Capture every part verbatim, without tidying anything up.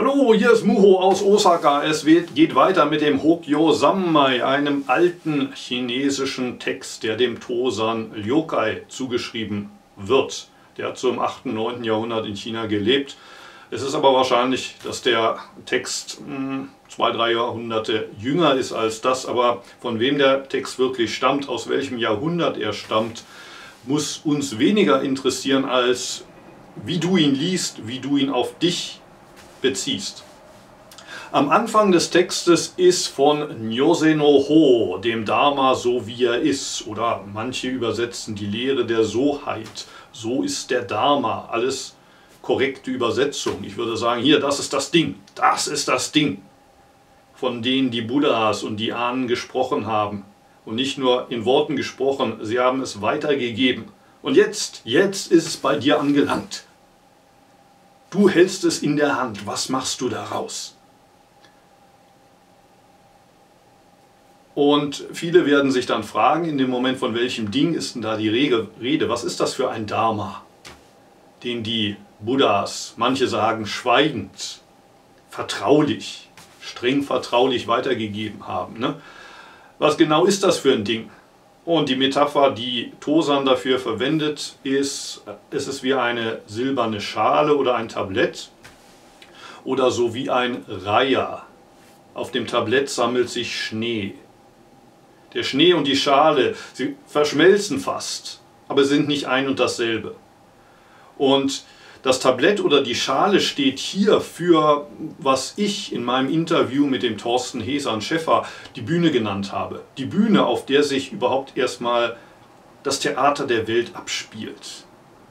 Hallo, hier ist Muho aus Osaka. Es geht weiter mit dem Hokyo Sammai, einem alten chinesischen Text, der dem Tosan Lyokai zugeschrieben wird. Der hat so im achten, neunten Jahrhundert in China gelebt. Es ist aber wahrscheinlich, dass der Text mh, zwei, drei Jahrhunderte jünger ist als das. Aber von wem der Text wirklich stammt, aus welchem Jahrhundert er stammt, muss uns weniger interessieren, als wie du ihn liest, wie du ihn auf dich beziehst. Am Anfang des Textes ist von Nyose no Ho, dem Dharma so wie er ist, oder manche übersetzen die Lehre der Soheit. So ist der Dharma, alles korrekte Übersetzung. Ich würde sagen, hier, das ist das Ding, das ist das Ding, von denen die Buddhas und die Ahnen gesprochen haben. Und nicht nur in Worten gesprochen, sie haben es weitergegeben. Und jetzt, jetzt ist es bei dir angelangt. Du hältst es in der Hand. Was machst du daraus? Und viele werden sich dann fragen, in dem Moment, von welchem Ding ist denn da die Rede? Was ist das für ein Dharma, den die Buddhas, manche sagen schweigend, vertraulich, streng vertraulich weitergegeben haben, ne? Was genau ist das für ein Ding? Und die Metapher, die Tosan dafür verwendet, ist, es ist wie eine silberne Schale oder ein Tablett oder so wie ein Reiher. Auf dem Tablett sammelt sich Schnee. Der Schnee und die Schale, sie verschmelzen fast, aber sind nicht ein und dasselbe. Und das Tablett oder die Schale steht hier für, was ich in meinem Interview mit dem Thorsten Hesan-Schäffer die Bühne genannt habe. Die Bühne, auf der sich überhaupt erstmal das Theater der Welt abspielt.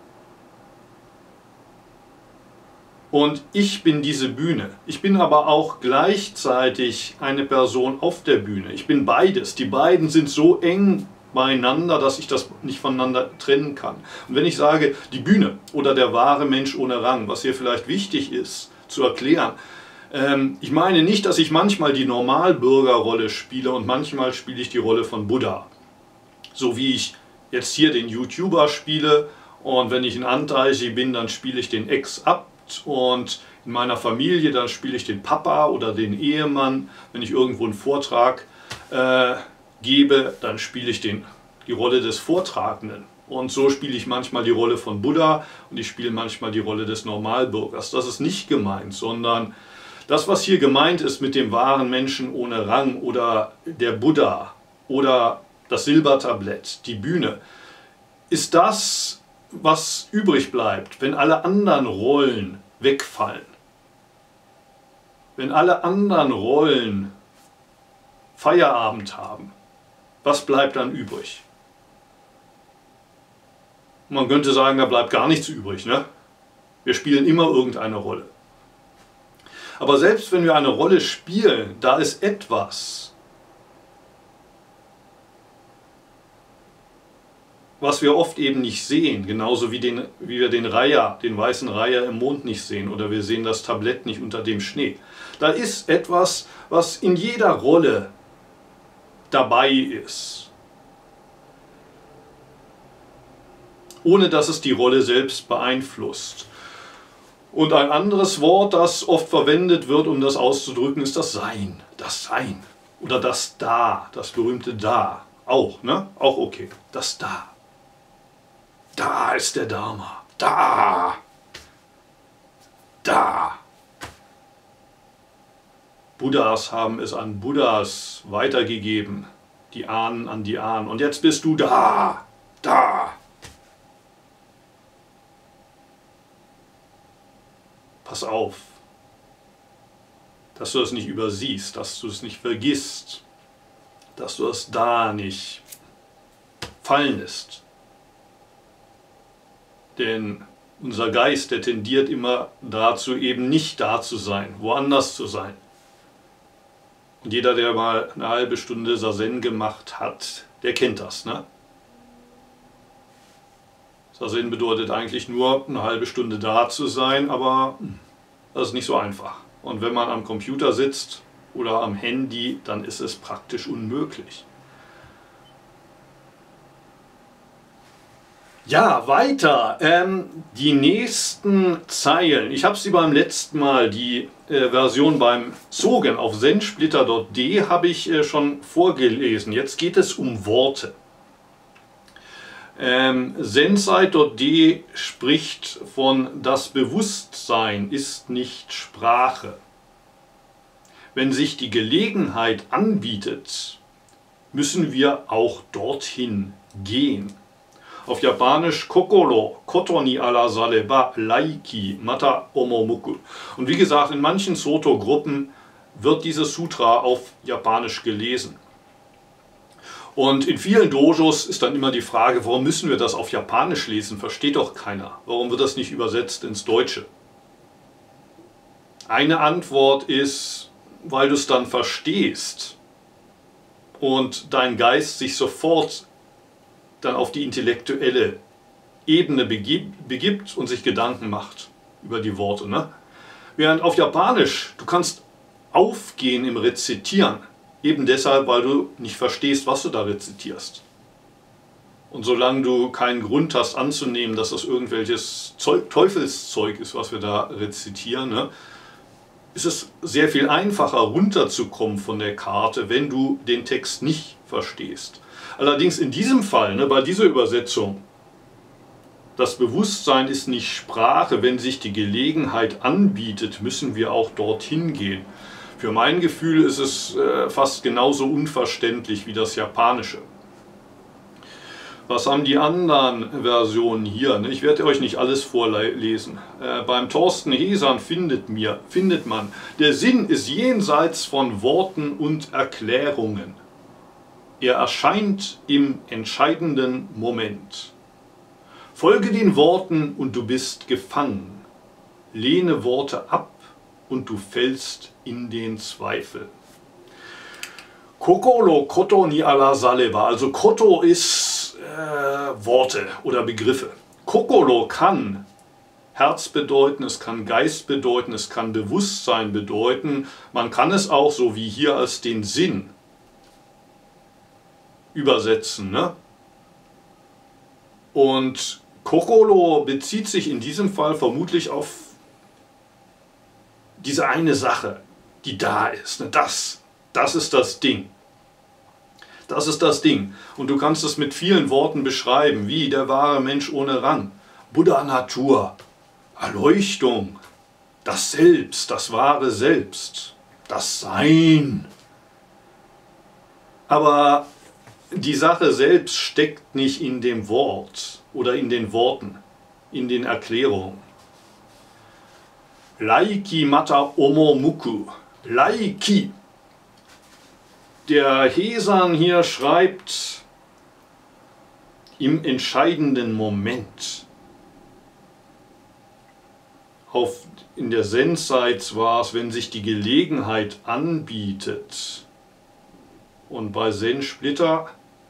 Und ich bin diese Bühne. Ich bin aber auch gleichzeitig eine Person auf der Bühne. Ich bin beides. Die beiden sind so eng beieinander, dass ich das nicht voneinander trennen kann. Und wenn ich sage, die Bühne oder der wahre Mensch ohne Rang, was hier vielleicht wichtig ist zu erklären, ähm, ich meine nicht, dass ich manchmal die Normalbürgerrolle spiele und manchmal spiele ich die Rolle von Buddha. So wie ich jetzt hier den YouTuber spiele und wenn ich in Antaichi bin, dann spiele ich den Ex-Abt und in meiner Familie, dann spiele ich den Papa oder den Ehemann, wenn ich irgendwo einen Vortrag äh, gebe, dann spiele ich den, die Rolle des Vortragenden. Und so spiele ich manchmal die Rolle von Buddha und ich spiele manchmal die Rolle des Normalbürgers. Das ist nicht gemeint, sondern das, was hier gemeint ist mit dem wahren Menschen ohne Rang oder der Buddha oder das Silbertablett, die Bühne, ist das, was übrig bleibt, wenn alle anderen Rollen wegfallen. Wenn alle anderen Rollen Feierabend haben. Was bleibt dann übrig? Man könnte sagen, da bleibt gar nichts übrig, ne? Wir spielen immer irgendeine Rolle. Aber selbst wenn wir eine Rolle spielen, da ist etwas, was wir oft eben nicht sehen, genauso wie, den, wie wir den Reiher, den weißen Reiher im Mond nicht sehen oder wir sehen das Tablett nicht unter dem Schnee. Da ist etwas, was in jeder Rolle dabei ist, ohne dass es die Rolle selbst beeinflusst. Und ein anderes Wort, das oft verwendet wird, um das auszudrücken, ist das Sein. Das Sein. Oder das Da, das berühmte Da. Auch, ne? Auch okay. Das Da. Da ist der Dharma. Da. Da. Buddhas haben es an Buddhas weitergegeben, die Ahnen an die Ahnen. Und jetzt bist du da, da. Pass auf, dass du es nicht übersiehst, dass du es nicht vergisst, dass du es da nicht fallen lässt. Denn unser Geist, der tendiert immer dazu, eben nicht da zu sein, woanders zu sein. Und jeder, der mal eine halbe Stunde Sazen gemacht hat, der kennt das, ne? Sazen bedeutet eigentlich nur, eine halbe Stunde da zu sein, aber das ist nicht so einfach. Und wenn man am Computer sitzt oder am Handy, dann ist es praktisch unmöglich. Ja, weiter. Ähm, die nächsten Zeilen. Ich habe sie beim letzten Mal, die äh, Version beim Zogen auf zendsplitter punkt de habe ich äh, schon vorgelesen. Jetzt geht es um Worte. Ähm, zensight punkt de spricht von: Das Bewusstsein ist nicht Sprache. Wenn sich die Gelegenheit anbietet, müssen wir auch dorthin gehen. Auf Japanisch Kokoro, Koto ni arasare ba Laiki mata omomuku. Und wie gesagt, in manchen Soto-Gruppen wird dieses Sutra auf Japanisch gelesen. Und in vielen Dojos ist dann immer die Frage, warum müssen wir das auf Japanisch lesen? Versteht doch keiner. Warum wird das nicht übersetzt ins Deutsche? Eine Antwort ist, weil du es dann verstehst und dein Geist sich sofort dann auf die intellektuelle Ebene begibt und sich Gedanken macht über die Worte. Ne? Während auf Japanisch, du kannst aufgehen im Rezitieren, eben deshalb, weil du nicht verstehst, was du da rezitierst. Und solange du keinen Grund hast anzunehmen, dass das irgendwelches Zeug, Teufelszeug ist, was wir da rezitieren, ne, ist es sehr viel einfacher runterzukommen von der Karte, wenn du den Text nicht verstehst. Allerdings in diesem Fall, ne, bei dieser Übersetzung, das Bewusstsein ist nicht Sprache, wenn sich die Gelegenheit anbietet, müssen wir auch dorthin gehen. Für mein Gefühl ist es äh, fast genauso unverständlich wie das Japanische. Was haben die anderen Versionen hier? Ne? Ich werde euch nicht alles vorlesen. Äh, beim Thorsten Hesan findet, mir, findet man, der Sinn ist jenseits von Worten und Erklärungen. Er erscheint im entscheidenden Moment. Folge den Worten und du bist gefangen. Lehne Worte ab und du fällst in den Zweifel. Kokoro koto ni arasare ba. Also Koto ist äh, Worte oder Begriffe. Kokoro kann Herz bedeuten, es kann Geist bedeuten, es kann Bewusstsein bedeuten. Man kann es auch so wie hier als den Sinn übersetzen. Ne? Und Kokoro bezieht sich in diesem Fall vermutlich auf diese eine Sache, die da ist. Ne? Das, das ist das Ding. Das ist das Ding. Und du kannst es mit vielen Worten beschreiben, wie der wahre Mensch ohne Rang, Buddha-Natur, Erleuchtung, das Selbst, das wahre Selbst, das Sein. Aber die Sache selbst steckt nicht in dem Wort oder in den Worten, in den Erklärungen. Laiki mata omomuku. Laiki. Der Hesan hier schreibt im entscheidenden Moment. Auf, in der Zen-Zeit war es, wenn sich die Gelegenheit anbietet. Und bei Zen-Splitter,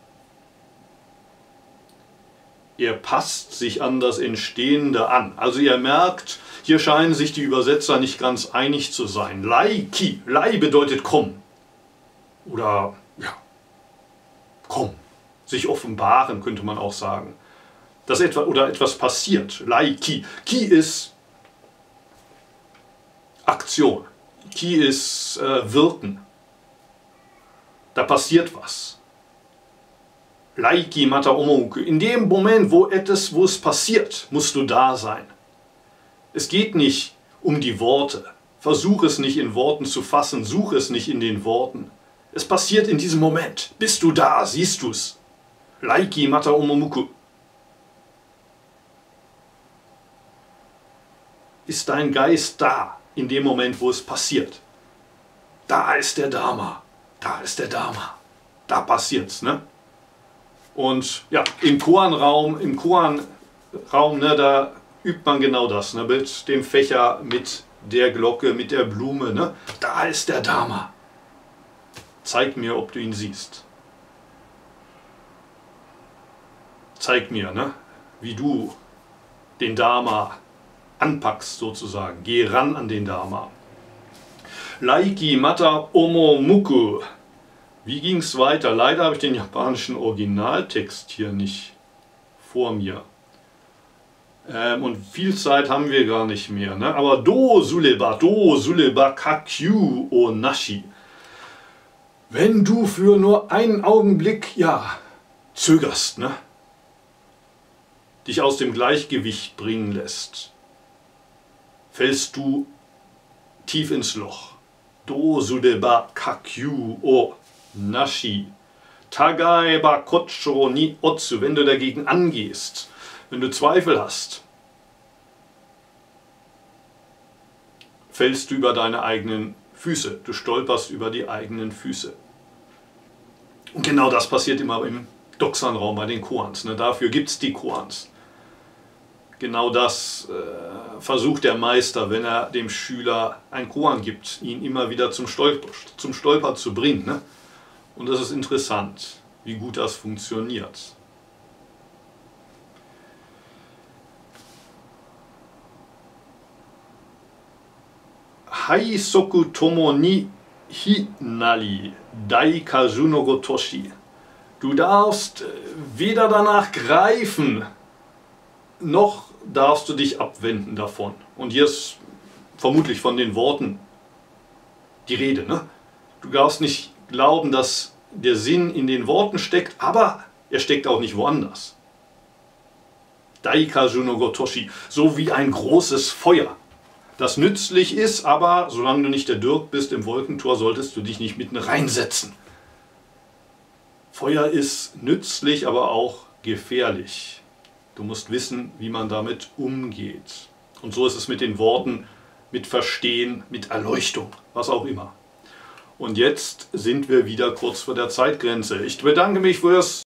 er passt sich an das Entstehende an. Also ihr merkt, hier scheinen sich die Übersetzer nicht ganz einig zu sein. Laiki, Lai bedeutet komm. Oder, ja, komm. Sich offenbaren, könnte man auch sagen. Dass etwa, oder etwas passiert. Laiki. Ki ist Aktion. Ki ist äh, Wirken. Da passiert was. Laiki mata omomuku. In dem Moment, wo etwas, wo es passiert, musst du da sein. Es geht nicht um die Worte. Versuch es nicht in Worten zu fassen. Such es nicht in den Worten. Es passiert in diesem Moment. Bist du da? Siehst du es? Laiki mata omomuku. Ist dein Geist da in dem Moment, wo es passiert? Da ist der Dharma. Da ist der Dharma. Da passiert's, ne? Und ja, im Koan-Raum, im Koan-Raum, ne, da übt man genau das, ne, mit dem Fächer, mit der Glocke, mit der Blume, ne? Da ist der Dharma. Zeig mir, ob du ihn siehst. Zeig mir, ne, wie du den Dharma anpackst, sozusagen. Geh ran an den Dharma. Laiki mata omomuku. Wie ging es weiter? Leider habe ich den japanischen Originaltext hier nicht vor mir. Ähm, und viel Zeit haben wir gar nicht mehr. Ne? Aber do suleba, do suleba kakyu o nashi. Wenn du für nur einen Augenblick, ja, zögerst, ne? dich aus dem Gleichgewicht bringen lässt, fällst du tief ins Loch. Do suleba kakyu o nashi. Tagai ba kocho ni otsu. Wenn du dagegen angehst, wenn du Zweifel hast, fällst du über deine eigenen Füße. Du stolperst über die eigenen Füße. Und genau das passiert immer im Doxan-Raum bei den Koans. Ne? Dafür gibt es die Koans. Genau das äh, versucht der Meister, wenn er dem Schüler ein Koan gibt, ihn immer wieder zum Stolper, zum Stolpern zu bringen. Ne? Und das ist interessant, wie gut das funktioniert. Haisoku tomo ni hi nari daikazu no gotoshi. Du darfst weder danach greifen, noch darfst du dich abwenden davon. Und hier ist vermutlich von den Worten die Rede. Ne? Du darfst nicht glauben, dass der Sinn in den Worten steckt, aber er steckt auch nicht woanders. Daikazu no gotoshi, so wie ein großes Feuer, das nützlich ist, aber solange du nicht der Dirk bist im Wolkentor, solltest du dich nicht mitten reinsetzen. Feuer ist nützlich, aber auch gefährlich. Du musst wissen, wie man damit umgeht. Und so ist es mit den Worten, mit Verstehen, mit Erleuchtung, was auch immer. Und jetzt sind wir wieder kurz vor der Zeitgrenze. Ich bedanke mich fürs